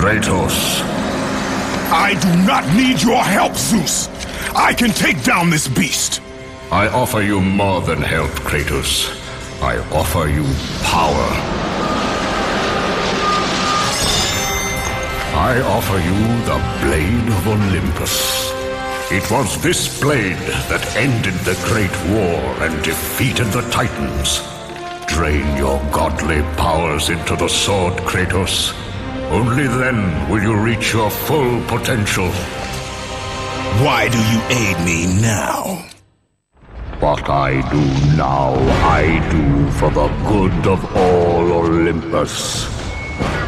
Kratos. I do not need your help, Zeus. I can take down this beast. I offer you more than help, Kratos. I offer you power. I offer you the Blade of Olympus. It was this blade that ended the Great War and defeated the Titans. Drain your godly powers into the sword, Kratos. Only then will you reach your full potential. Why do you aid me now? What I do now, I do for the good of all Olympus.